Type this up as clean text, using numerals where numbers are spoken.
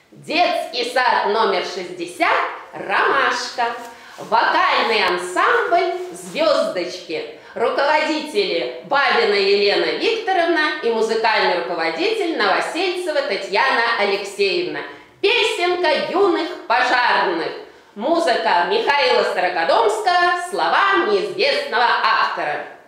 Детский сад номер 60 «Ромашка». Вокальный ансамбль «Звездочки». Руководители Бабина Елена Викторовна и музыкальный руководитель Новосельцева Татьяна Алексеевна. Песенка юных пожарных. Музыка Михаила Старокодомского, слова неизвестного автора.